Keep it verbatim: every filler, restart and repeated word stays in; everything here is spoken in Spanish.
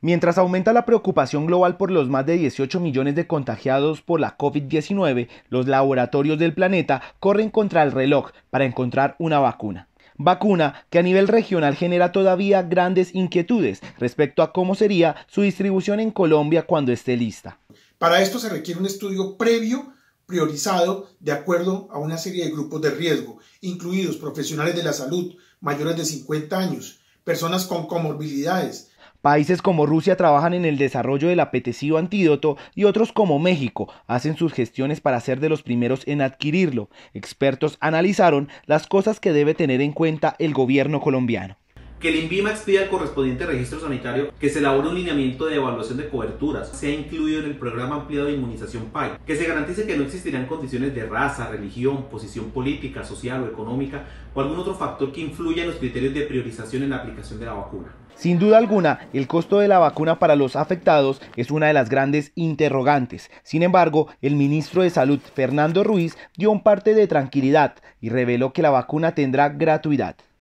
Mientras aumenta la preocupación global por los más de dieciocho millones de contagiados por la COVID diecinueve, los laboratorios del planeta corren contra el reloj para encontrar una vacuna. Vacuna que a nivel regional genera todavía grandes inquietudes respecto a cómo sería su distribución en Colombia cuando esté lista. Para esto se requiere un estudio previo, priorizado, de acuerdo a una serie de grupos de riesgo, incluidos profesionales de la salud mayores de cincuenta años, personas con comorbilidades. Países como Rusia trabajan en el desarrollo del apetecido antídoto y otros como México hacen sus gestiones para ser de los primeros en adquirirlo. Expertos analizaron las cosas que debe tener en cuenta el gobierno colombiano. Que el INVIMA expida el correspondiente registro sanitario, que se elabore un lineamiento de evaluación de coberturas, sea incluido en el programa ampliado de inmunización P A I, que se garantice que no existirán condiciones de raza, religión, posición política, social o económica o algún otro factor que influya en los criterios de priorización en la aplicación de la vacuna. Sin duda alguna, el costo de la vacuna para los afectados es una de las grandes interrogantes. Sin embargo, el ministro de Salud, Fernando Ruiz, dio un parte de tranquilidad y reveló que la vacuna tendrá gratuidad.